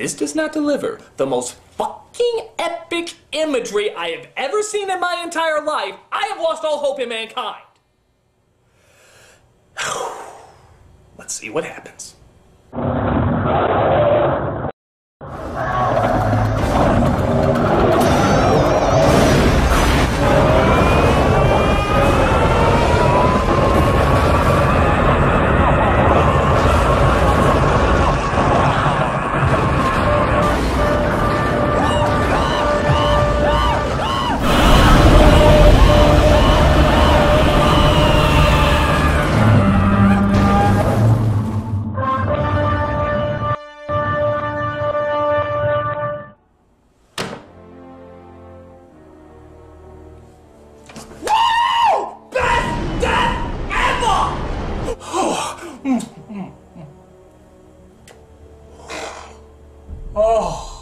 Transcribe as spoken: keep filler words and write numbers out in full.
this does not deliver the most fucking epic imagery I have ever seen in my entire life, I have lost all hope in mankind. Let's see what happens. Oh.